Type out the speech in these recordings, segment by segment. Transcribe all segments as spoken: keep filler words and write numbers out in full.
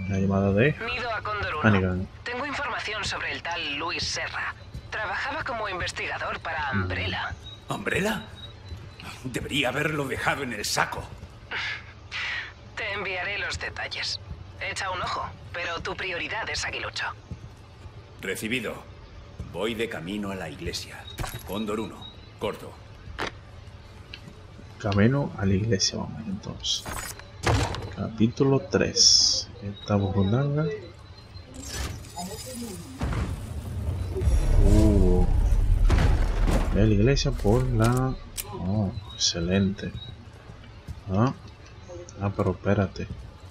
La llamada de Nido a Cóndor uno. Hannigan. Tengo información sobre el tal Luis Serra. Trabajaba como investigador para Umbrella. ¿Umbrella? Debería haberlo dejado en el saco. Te enviaré los detalles. Echa un ojo, pero tu prioridad es Aguilucho. Recibido. Voy de camino a la iglesia. Cóndor uno. Corto. Camino a la iglesia, vamos entonces. Capítulo tres. Estamos con larga. Uh, de la iglesia por la... Oh, excelente. Ah, ah, pero espérate.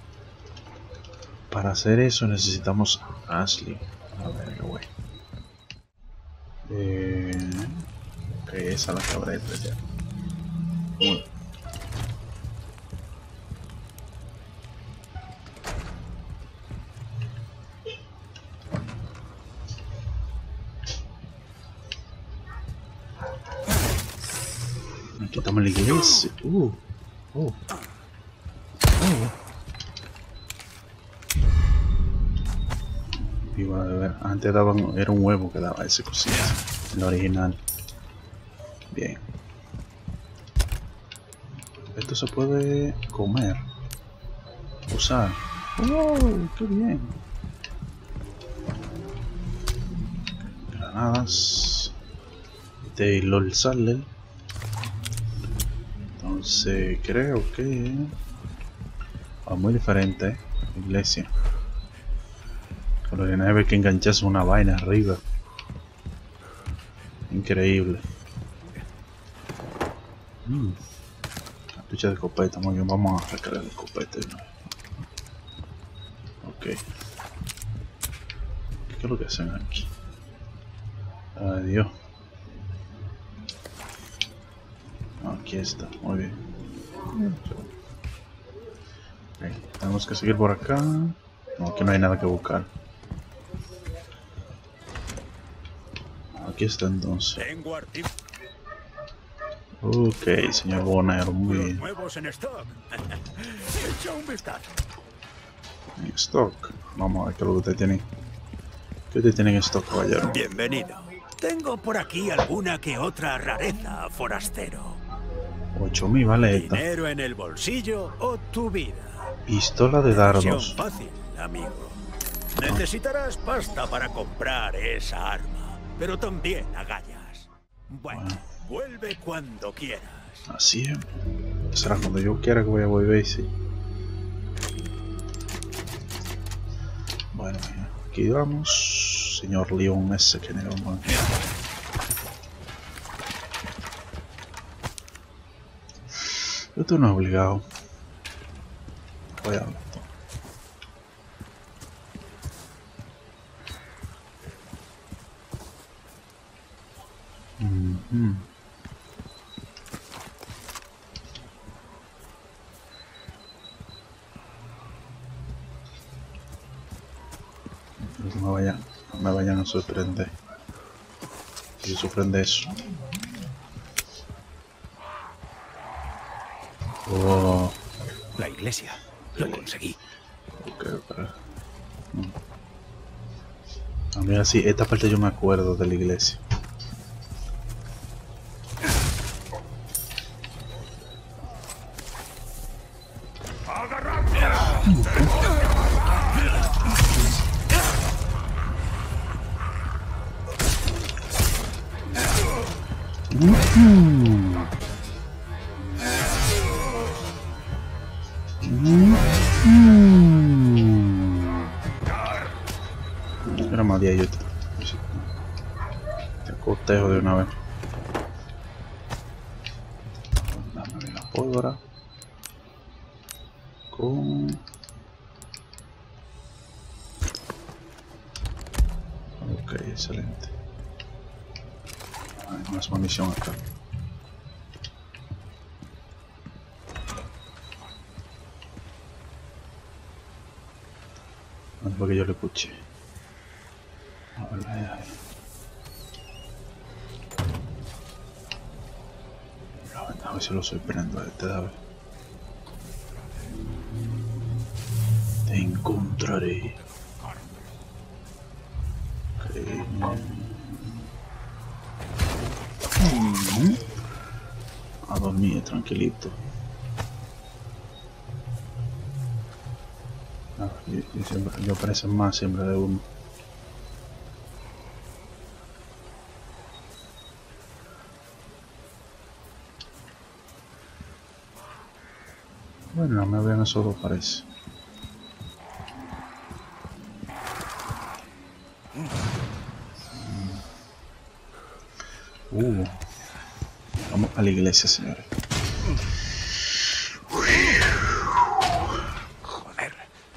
Para hacer eso necesitamos a Ashley. A ver, güey. Eh, ok, esa la cabré ya. Bueno. Aquí estamos en la iglesia. Uh, uh. Iba a ver, antes daban, era un huevo que daba ese cosita, en la original. Bien. Esto se puede comer, usar. ¡Oh, qué bien! Granadas. Taylor Sadler. Entonces creo que va muy diferente, ¿eh? Iglesia. Con lo que no hay que engancharse una vaina arriba. Increíble. Mm. Cartucha de escopeta, muy bien, vamos a recargar el escopeta. ¿No? Ok. ¿Qué es lo que hacen aquí? Adiós. Aquí está, muy bien. Okay. Tenemos que seguir por acá. No, aquí no hay nada que buscar. Aquí está entonces. Ok, señor Bonner, muy bien. Nuevos en stock. Echa un vistazo. En stock. Vamos a ver qué es lo que usted tiene. ¿Qué usted tiene en stock, caballero? Bienvenido. Tengo por aquí alguna que otra rareza, forastero. ocho mil vale esta. Dinero en el bolsillo o tu vida. Pistola de dardos. Fácil, amigo. Necesitarás pasta para comprar esa arma, pero también agallas. Bueno, bueno. Vuelve cuando quieras. Así es. Será cuando yo quiera que voy a volver, sí. Bueno, aquí vamos. Señor León ese que negó, man. Esto no es obligado. Voy a hablar. Mm-hmm. No me vayan, no me vayan a sorprender. Si sufren de eso. Oh. La iglesia. Lo conseguí. Ok, para. A mí así, esta parte yo me acuerdo de la iglesia. Era más de ahí, te cotejo de una vez. Dame la pólvora con ok, excelente. Hay más munición acá. No fue que yo le escuché. A ver, ahí, ahí. A ver si lo sorprendo a este, a ver. Te encontraré. Okay. Mm. A dormir tranquilito. Ah, yo, yo, siempre, yo aparecen más siempre de uno. Bueno, no me vean esos dos, parece. Uh, vamos a la iglesia, señores. Joder.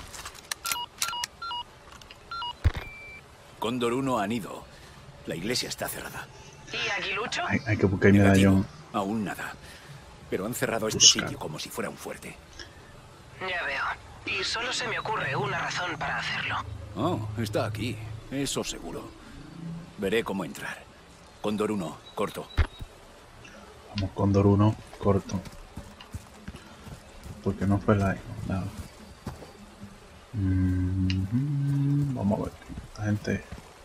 Cóndor uno han ido. La iglesia está cerrada. ¿Y Aguilucho? Hay, hay que buscar el Negativo. medallón. Aún nada. Pero han cerrado este Busca. sitio como si fuera un fuerte. Ya veo. Y solo se me ocurre una razón para hacerlo. Oh, está aquí. Eso seguro. Veré cómo entrar. Cóndor uno, corto. Vamos, Cóndor uno, corto. Porque no fue like, nada. Mm-hmm. Vamos a ver. Esta gente.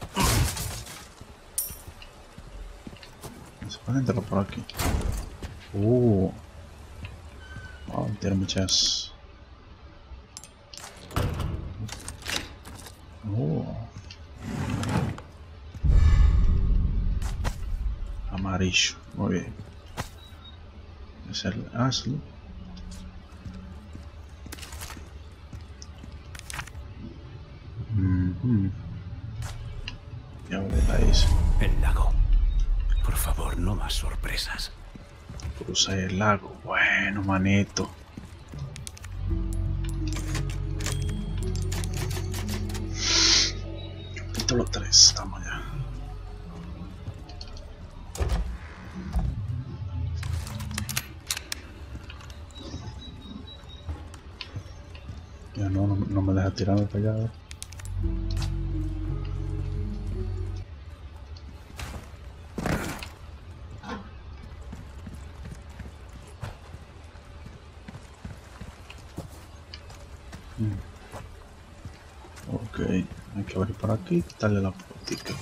Se puede entrar por aquí. Uh. Wow, tiene muchas. Oh. Amarillo, muy bien. Es el Ashley. Mm-hmm. Y ahora la hice. El lago. Por favor, no más sorpresas. Cruza el lago. Bueno, manito. Listo los tres, estamos ya. Ya no, no, no me deja tirarme para allá. Mm. Ok, hay que abrir por aquí y quitarle la puertica.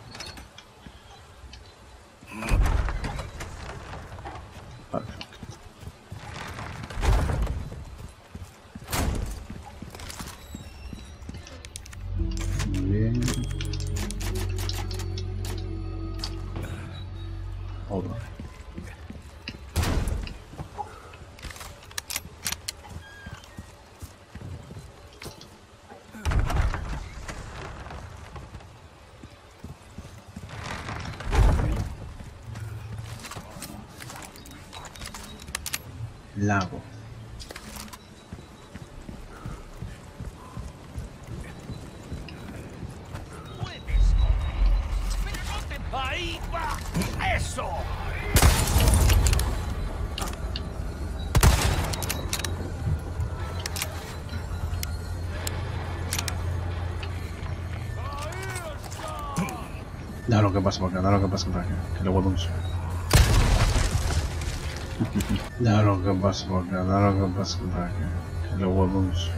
Perfecto. Muy bien. Ahora. Lago. ¡Ahí va! ¡Eso! Da lo que pasa por acá, da lo que pasa por acá, que le vuelvo un su. Da lo que pasa por acá, da lo que pasa por acá, que le vuelvo un su.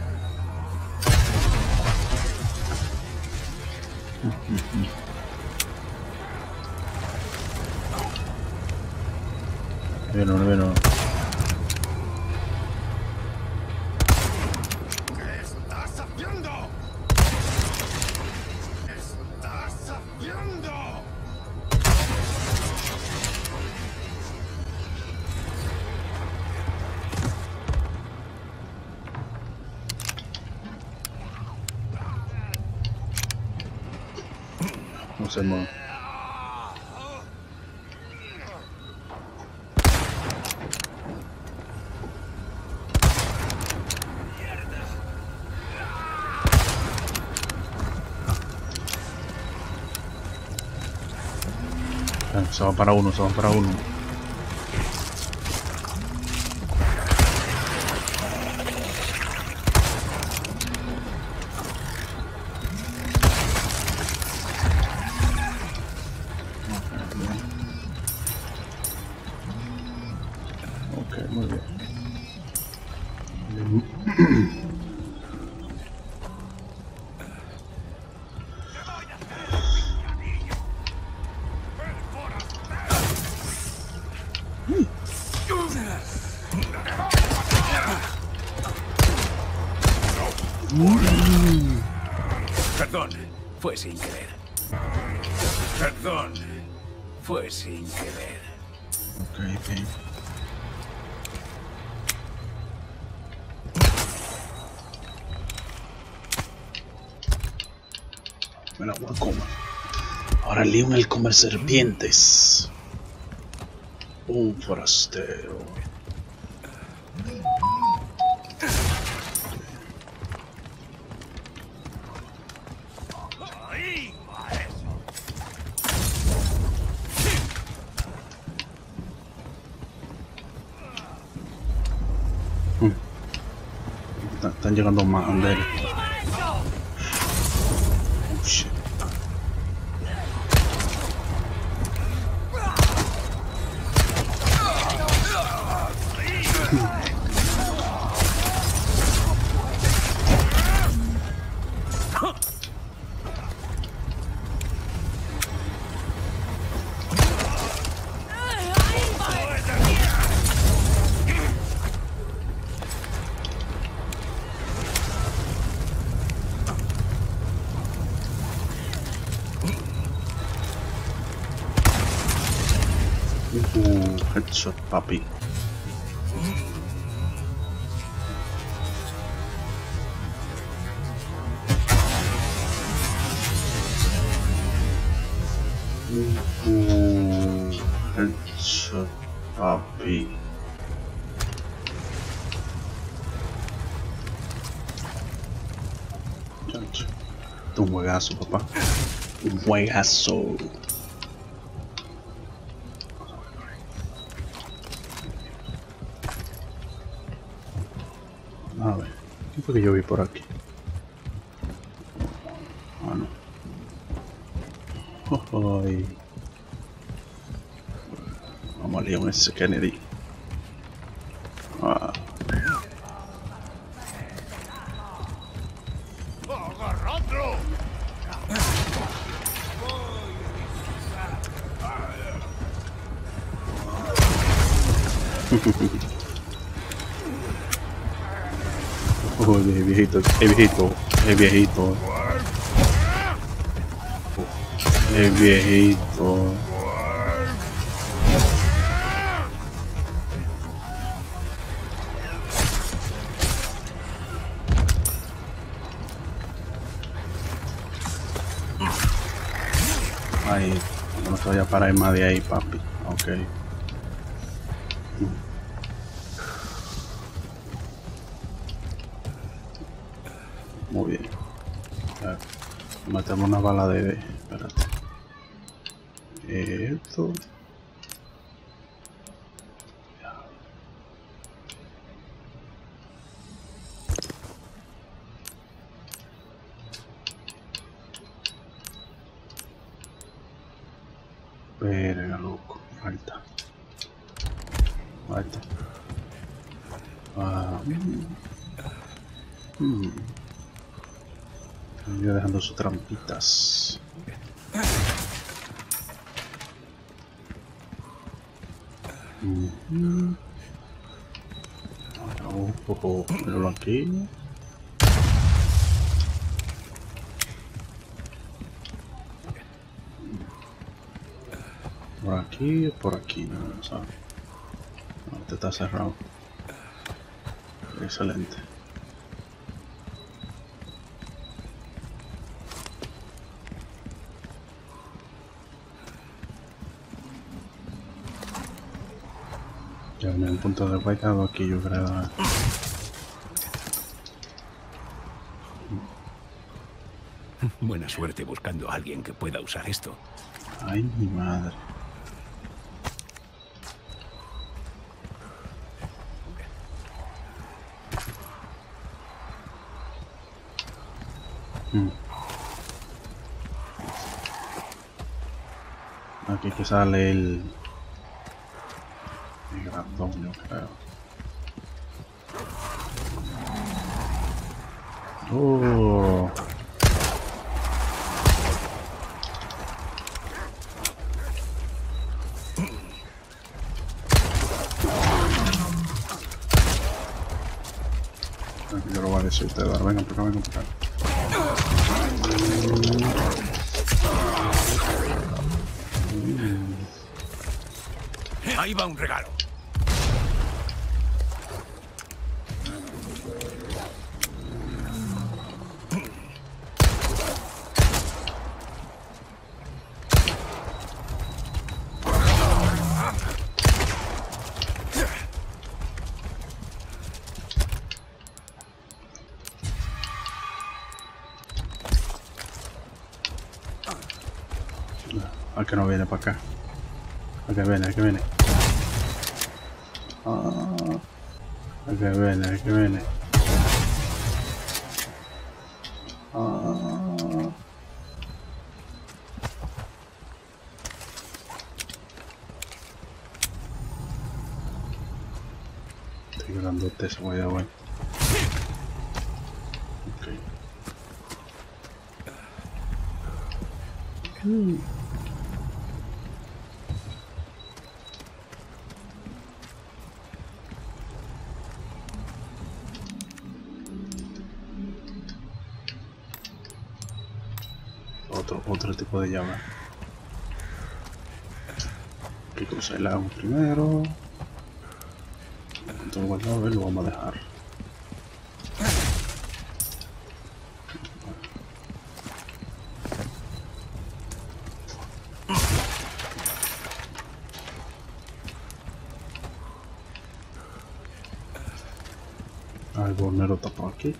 Vino, vino. ¿Qué estás haciendo? ¿Estás haciendo? No se mueve. Se va para uno, se va para uno. Ok, muy bien. Mm. Perdón, fue sin querer. Perdón, fue sin querer. Ok, ok. Me la voy a comer. Ahora Leon el comer serpientes. Un forastero. Hmm. Están, están llegando más anderes. Oh shit. Uh, headshot, papi. Uh, headshot, papi. Chacho. Esto es un juegazo, papá. Un juegazo. A ver, ¿qué fue que yo vi por aquí? Ah, no. Oh, ay. Vamos a Leon ese Kennedy. Ah. Oh, el viejito, el viejito, el viejito. El viejito. Ahí, no te voy a parar más de ahí, papi. Ok. Muy bien. Ver, matamos una bala de... Espérate. Esto... Verga, loco. Falta. Falta. Ah... Hmm. Voy dejando sus trampitas. Mm-hmm. Oh, oh, oh. Míralo aquí. Por aquí o por aquí, no sé. No, este está cerrado. Excelente. Ya en un punto de guardado aquí, yo creo. Buena suerte buscando a alguien que pueda usar esto. Ay, mi madre. Hmm. Aquí que sale el... el grandón, yo creo. Oh. Yo lo voy a decir a ustedes. Vengan por acá, vengan por acá. Ahí va un regalo. ¿A que no viene para acá? ¿A que viene? ¿A que viene? Ah, ¿a que viene? ¿A que viene? Ah. Estoy grandote ese güey, güey. Ok. Hmm. Otro, otro tipo de llave. Hay que cruzar el agua primero. Entonces guardado, lo vamos a dejar. Ah, el bornero está por aquí.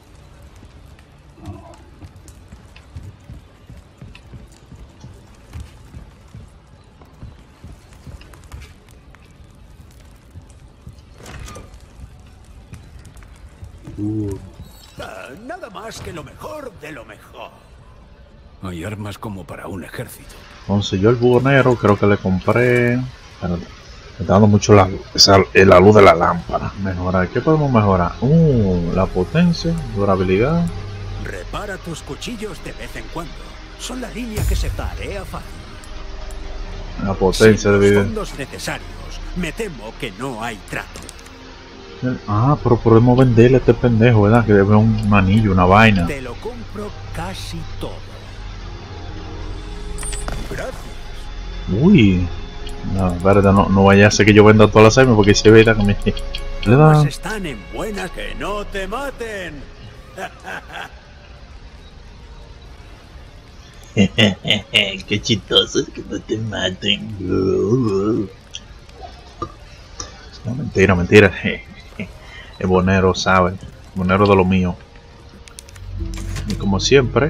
No. Uh. Ah, nada más que lo mejor de lo mejor. Hay armas como para un ejército. Entonces yo el bubonero creo que le compré. Espérate, me está dando mucho la, esa, la luz de la lámpara. Mejorar, ¿qué podemos mejorar? Uh, la potencia, durabilidad. Repara tus cuchillos de vez en cuando. Son la línea que separe a fácil. La potencia de Sin los video. fondos necesarios, me temo que no hay trato. Ah, pero podemos venderle a este pendejo, ¿verdad? Que debe un anillo, una vaina. Te lo compro casi todo. Gracias. Uy. No, espérate, no, no vaya a ser que yo venda todas las armas porque se ve que me... Le da... Pues están en buenas que no te maten. Qué chistoso es que no te maten. No, mentira, mentira. El bonero sabe. El bonero de lo mío. Y como siempre.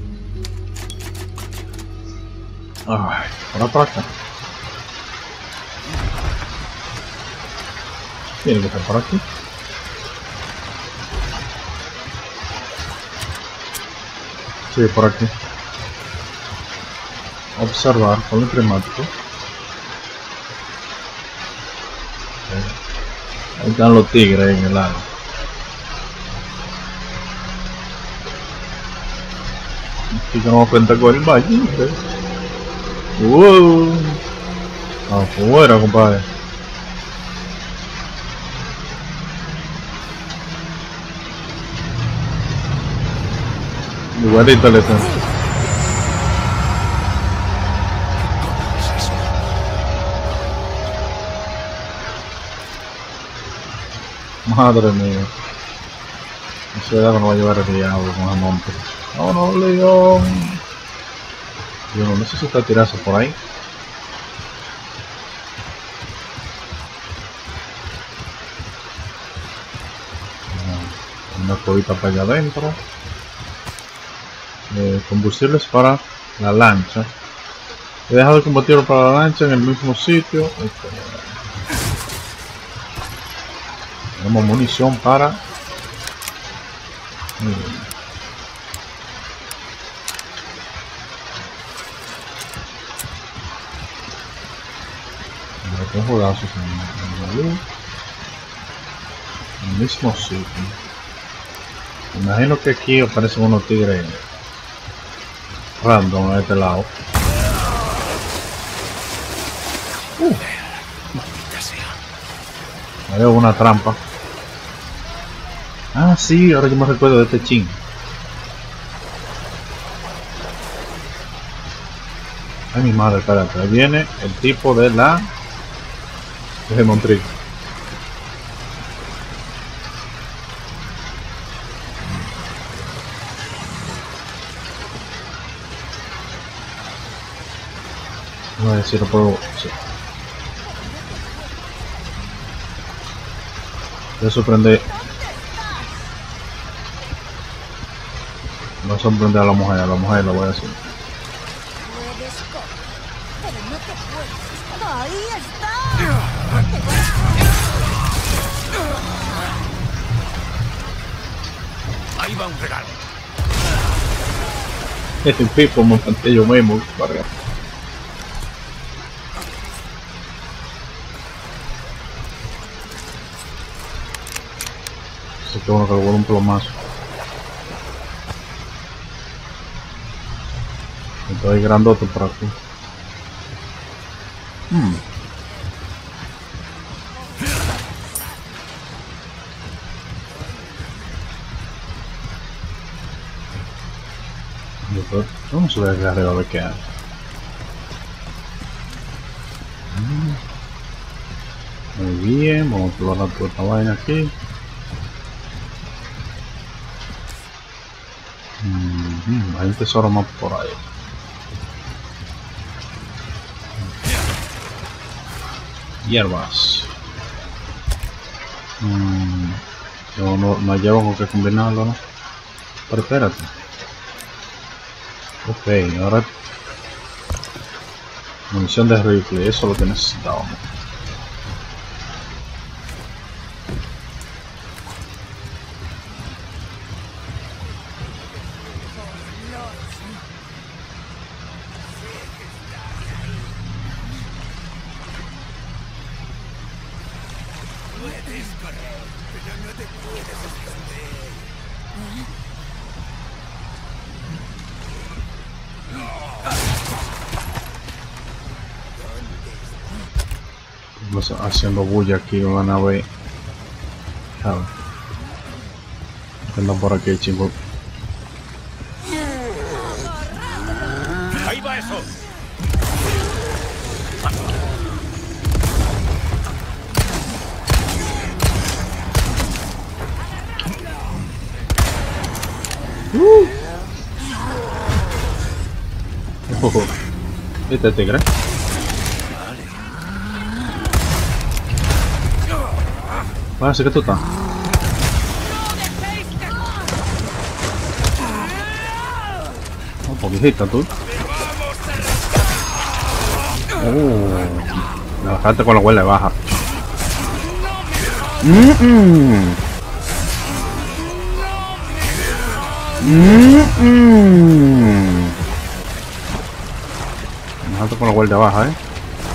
Ay, ahora por acá. Tiene que estar por aquí. Sí, por aquí. Observar con el primático. Ahí están los tigres en el lago. Aquí que nos cuenta con el valle. Wow. Afuera, compadre. Igualito le está. Madre mía. No sé que no va a llevar el diablo con el monte. No, no, león. Yo no sé si está tirado por ahí. Una cobita para allá adentro. Eh, combustibles para la lancha. He dejado el combustible para la lancha en el mismo sitio. Okay. Tenemos munición para... Con jodazos en la luz. En el mismo sitio. Me imagino que aquí aparecen unos tigres random a este lado. Uh. Hay una trampa. Ah, sí, ahora yo me recuerdo de este chin. Ay, mi madre, espérate. Ahí viene el tipo de la... de Montreal. No sé si lo puedo... Sí. Voy a sorprender... Voy a sorprender a la mujer, a la mujer lo voy a decir. Puedes correr, pero no te puedes. ¡Ahí está! Ahí va un regalo. Este tipo me planteé yo mismo, barrio. Así que bueno que le vuelvo un plomazo. Estoy grandote por aquí. Hmm. Vamos a ver acá arriba a ver qué hay. Muy bien, vamos a probar toda esta vaina aquí. Mm-hmm. Hay un tesoro más por ahí. Hierbas. Mm. Yo no, no llevo con qué combinarlo, ¿no? Pero espérate. Ok, ahora munición de rifle, eso es lo que necesitábamos. Puedes correr, pero no te puedes esconder. Estamos haciendo bulla aquí en la nave. Claro. Andan por aquí, chicos. Ahí va eso. Uh. Oh, este tigre. Parece que tú estás. Un poquito tú. Oh, me bajaste con la huele baja. Mm -mm. Mm -mm. Me bajaste con la huele baja, eh.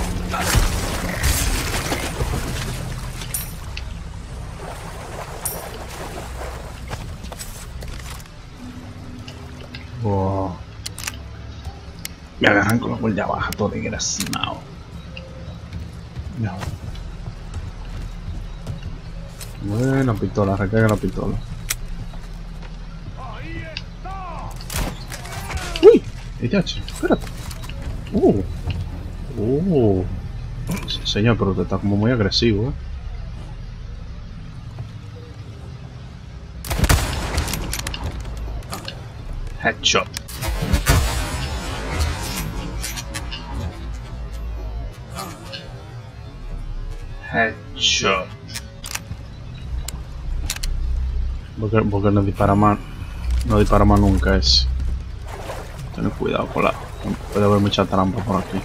Wow. Me agarran con la cuerda baja, todo desgraciado. No. Bueno, pistola, recarga la pistola. Uy, este H, espérate. Uh. Uh. Señor, pero usted está como muy agresivo, eh. Headshot. Headshot. Porque, porque no dispara más. No dispara más nunca es. Ten cuidado con la. Puede haber mucha trampa por aquí.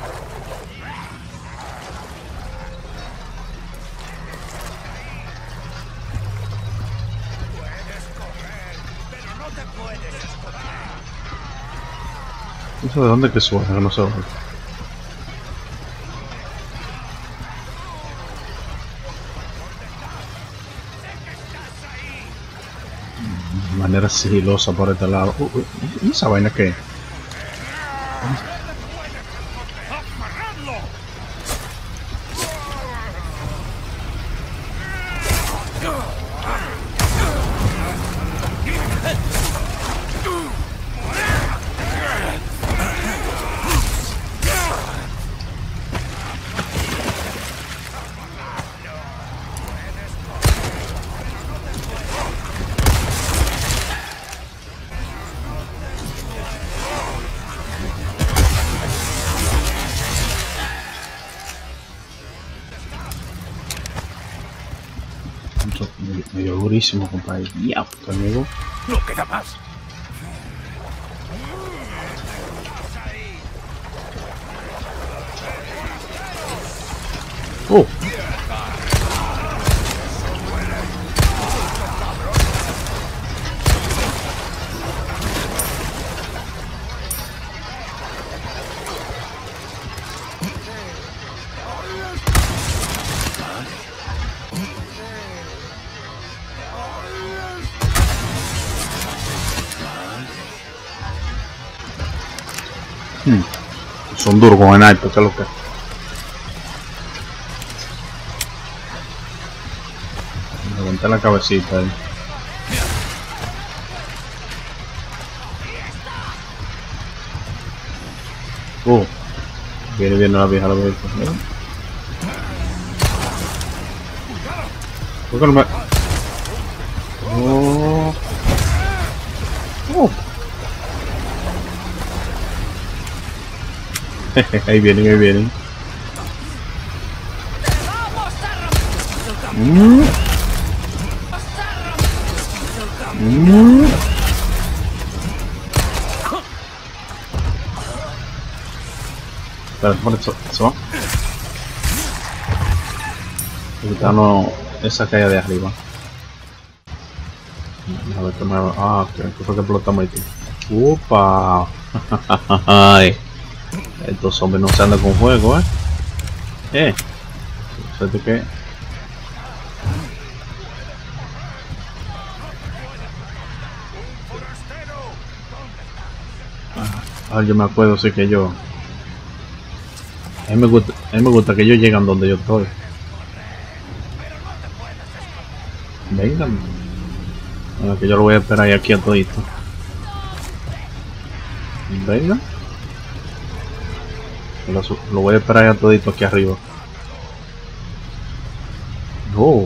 ¿Eso de dónde que suena? Que no se oye. De manera sigilosa por este lado. Uh, uh, ¿Y esa vaina qué? Eso me, me dio durísimo, compadre. Ya, amigo. No queda más. Oh. Hmm. Son duros con el sniper, ¿qué es lo que? Me levanté la cabecita ahí. Oh, viene viendo la vieja la vieja. ¿Por qué no me...? Oh. Oh. Ahí vienen, ahí vienen. Mm. Mm. Espera, ¿cómo eso? ¿Eso va? Quitarnos esa calle de arriba. A ver qué me va. Ah, que fue que explotamos aquí. ¡Upa! Ay. Estos zombies no se andan con fuego, eh. Eh. ¿Sabes qué? Ah, yo me acuerdo, sí que yo. A mí me gusta, a mí me gusta que ellos llegan donde yo estoy. Vengan. Bueno, que yo lo voy a esperar ahí aquí a todito. Venga. Lo, lo voy a esperar a todito aquí arriba. No.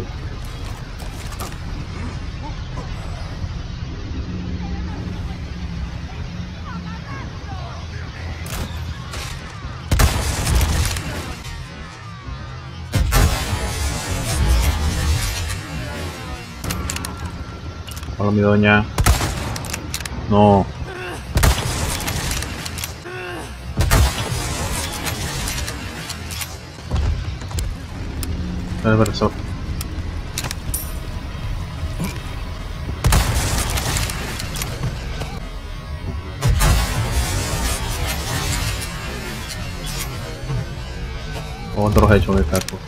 Hola, mi doña. No. Espera, espera, eso. Otros hechos de casco.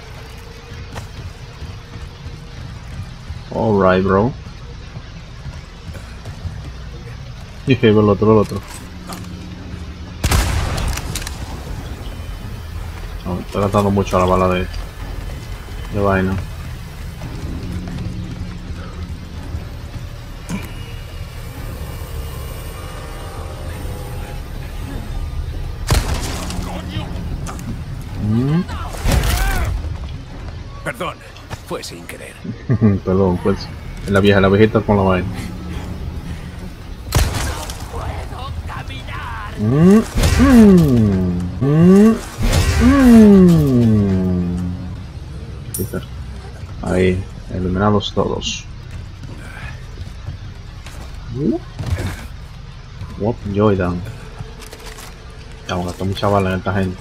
Alright, bro. Y el otro, el otro. No, estoy gastando mucho a la bala de, de vaina. Mm. Perdón, fue sin querer. Perdón, pues. La vieja, la viejita con la vaina. Mm, mm, mm, mm. Ahí, eliminados todos. What joy dan. Ya, vamos a gastar mucha bala en esta gente.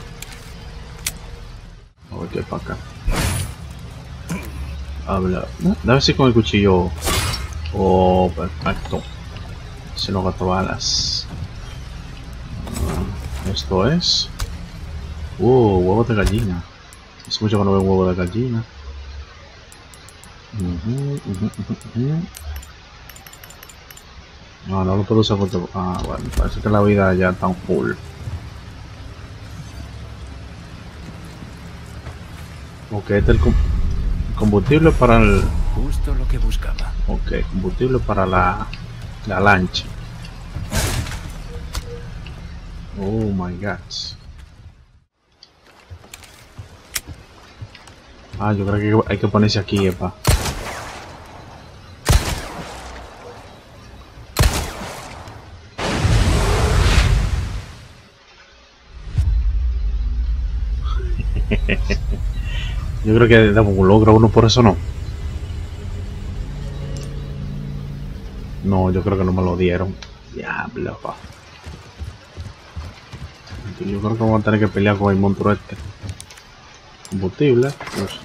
A ver qué para acá. Habla. Dame si con el cuchillo. Oh, perfecto. Si no gasto balas. Esto es. Uh, huevos de gallina. Hace mucho que no veo huevo de gallina. Uh -huh, uh -huh, uh -huh. No, no lo puedo usar porque... Ah, bueno, parece que la vida ya está full. Ok, este es el com combustible para el... Justo lo que buscaba. Ok, combustible para la, la lancha. Oh my god. Ah, yo creo que hay que ponerse aquí, epa. Yo creo que damos un logro uno por eso, no. No, yo creo que no me lo dieron. Diablo, pa. Yo creo que vamos a tener que pelear con el monstruo este. Combustible. Pues.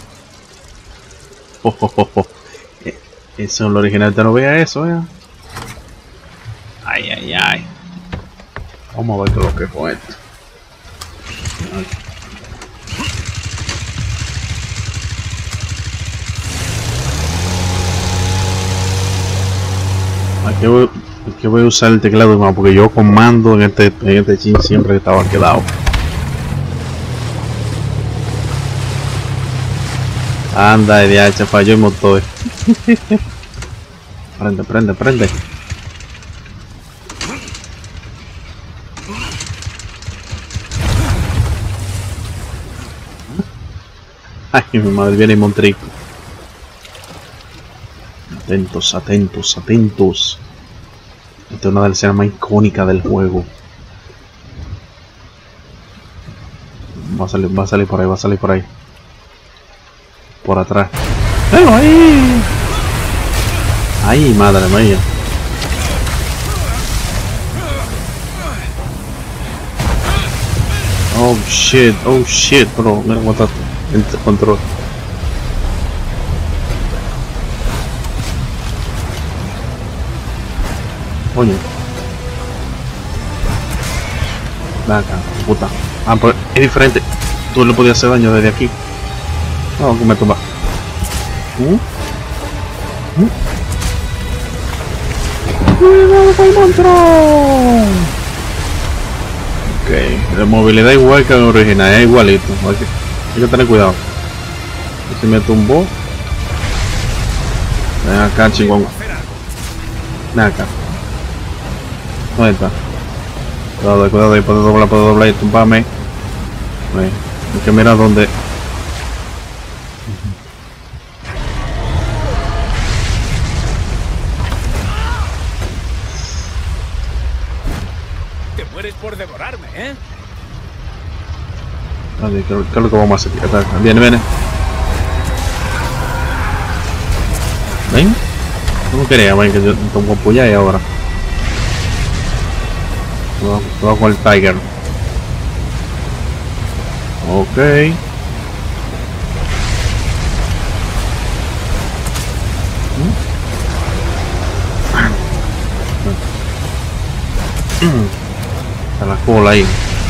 Oh, oh, oh, oh. Eh, eso en lo original te no vea eso, eh. Ay, ay, ay. Vamos a ver qué es lo que fue esto. Aquí voy, aquí voy a usar el teclado más porque yo comando en este, en este chin siempre estaba quedado. Anda, de H falló el motor. Prende, prende, prende. Ay, mi madre, viene el montrico. Atentos, atentos, atentos. Esta es una de las escenas más icónicas del juego. Va a salir, va a salir por ahí, va a salir por ahí. Por atrás. ¡Pero ahí! ¡Ay, madre mía! Oh shit, oh shit, bro. Mira cómo está el control. Coño. Ven acá, puta. Ah, pero es diferente. Tú le podías hacer daño desde aquí. No, que me tumba. ¿Mm? ¿Mm? ¡Cuidado con el monstruo! Ok, la movilidad igual que en el original, es igualito. Hay que, hay que tener cuidado. Si me tumbó. Ven acá, chingón. Ven acá. ¿Dónde está? Cuidado, cuidado, ahí puedo doblar, puedo doblar y tumbarme. Hay que mirar dónde. Te mueres por devorarme, ¿eh? Vale, ¿qué, qué es lo que vamos a hacer? Viene, viene. ¿Ven? No quería, ven, que yo tengo apoyar y ahora. Voy con el Tiger. Ok. Está la cola ahí.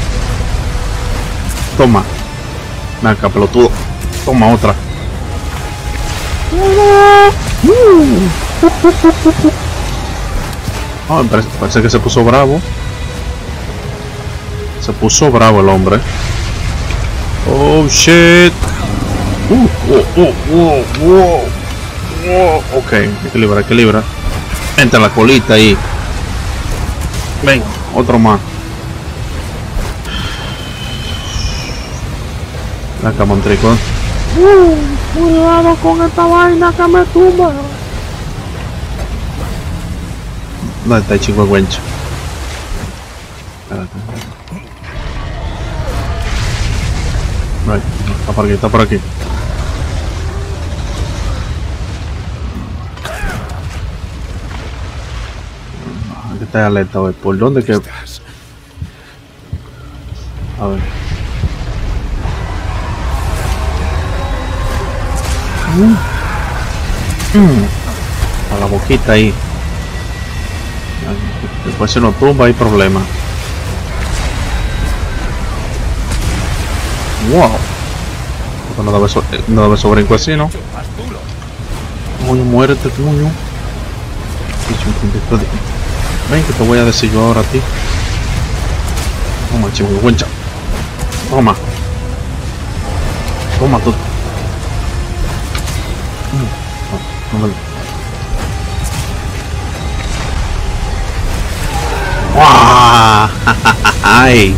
Toma. Ven acá, pelotudo. Toma otra. Oh, parece, parece que se puso bravo. Se puso bravo el hombre. Oh shit. Uh, oh, oh, oh, oh, oh. Ok, equilibra, equilibra. Entra la colita ahí. Ven, otro más. Acá, montrico. Uh, cuidado con esta vaina que me tumba. ¿Dónde está el chico Wencho? Espérate. No, está por aquí, está por aquí. Aquí está alerta, güey. ¿Por dónde que...? A ver. Mm. Mm. A la boquita ahí. Después se nos tumba, hay problema. Wow. No debe, so no debe sobrinco así, ¿no? Coño, muérete, coño. Ven que te voy a decir yo ahora a ti. Toma, chihuahuencha. Toma. Toma tú. No, no, no. ¡Wow! ¡Ay!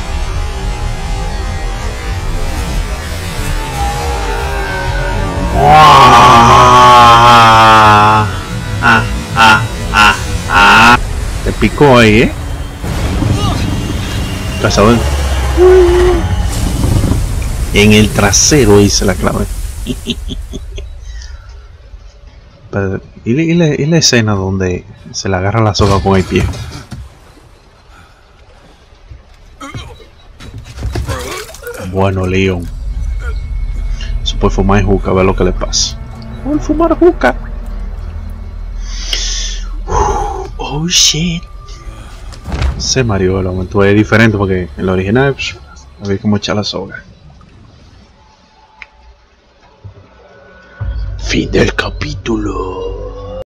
¡Wow! ¡Ah! ¡Ah! ¡Ah! ¡Ah! Te picó ahí, ¿eh? Cazador. En el trasero hice la clave. Pero, ¿y, la, y, la, ¿y la escena donde se le agarra la soga con el pie? Bueno, Leon. Se puede fumar en juca, a ver lo que le pasa. Voy a fumar juca. Oh shit. Se mareó el momento, es diferente porque en la original psh, había como echar la soga. Fin del capítulo.